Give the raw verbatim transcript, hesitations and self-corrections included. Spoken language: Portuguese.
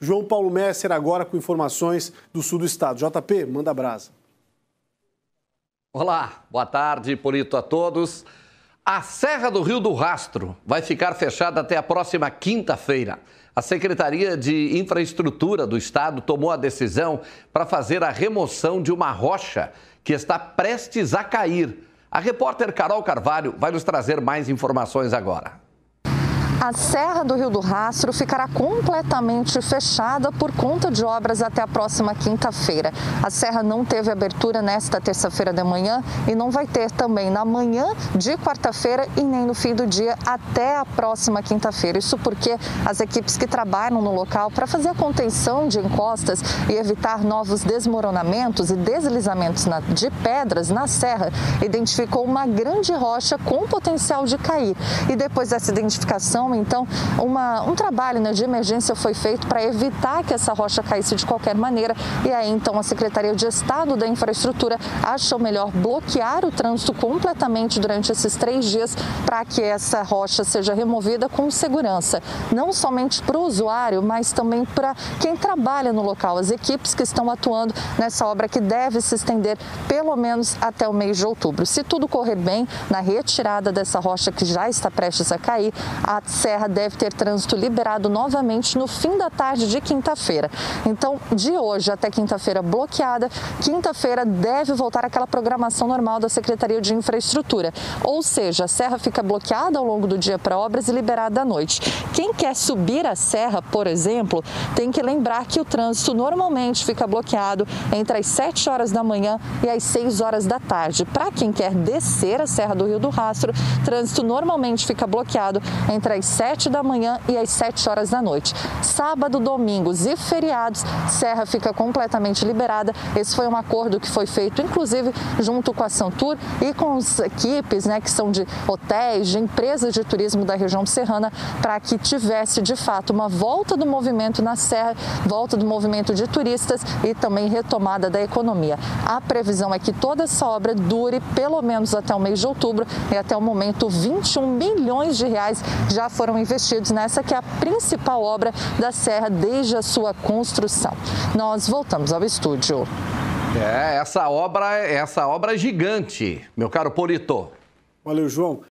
João Paulo Messer agora com informações do sul do estado. J P, manda brasa. Olá, boa tarde, Polito, a todos. A Serra do Rio do Rastro vai ficar fechada até a próxima quinta-feira. A Secretaria de Infraestrutura do Estado tomou a decisão para fazer a remoção de uma rocha que está prestes a cair. A repórter Carol Carvalho vai nos trazer mais informações agora. A Serra do Rio do Rastro ficará completamente fechada por conta de obras até a próxima quinta-feira. A serra não teve abertura nesta terça-feira de manhã e não vai ter também na manhã de quarta-feira e nem no fim do dia até a próxima quinta-feira. Isso porque as equipes que trabalham no local para fazer a contenção de encostas e evitar novos desmoronamentos e deslizamentos de pedras na serra identificou uma grande rocha com potencial de cair. E depois dessa identificação, então, uma, um trabalho né, de emergência foi feito para evitar que essa rocha caísse de qualquer maneira. E aí, então, a Secretaria de Estado da Infraestrutura achou melhor bloquear o trânsito completamente durante esses três dias para que essa rocha seja removida com segurança. Não somente para o usuário, mas também para quem trabalha no local, as equipes que estão atuando nessa obra que deve se estender pelo menos até o mês de outubro. Se tudo correr bem na retirada dessa rocha que já está prestes a cair, a Serra deve ter trânsito liberado novamente no fim da tarde de quinta-feira. Então, de hoje até quinta-feira bloqueada, quinta-feira deve voltar àquela programação normal da Secretaria de Infraestrutura. Ou seja, a serra fica bloqueada ao longo do dia para obras e liberada à noite. Quem quer subir a serra, por exemplo, tem que lembrar que o trânsito normalmente fica bloqueado entre as sete horas da manhã e as seis horas da tarde. Para quem quer descer a Serra do Rio do Rastro, trânsito normalmente fica bloqueado entre as sete da manhã e às sete horas da noite. Sábado, domingos e feriados, serra fica completamente liberada. Esse foi um acordo que foi feito, inclusive, junto com a Santur e com as equipes, né, que são de hotéis, de empresas de turismo da região serrana, para que tivesse, de fato, uma volta do movimento na serra, volta do movimento de turistas e também retomada da economia. A previsão é que toda essa obra dure pelo menos até o mês de outubro e até o momento vinte e um milhões de reais já foram investidos nessa que é a principal obra da serra desde a sua construção. Nós voltamos ao estúdio. É, essa obra, essa obra é gigante, meu caro Polito. Valeu, João.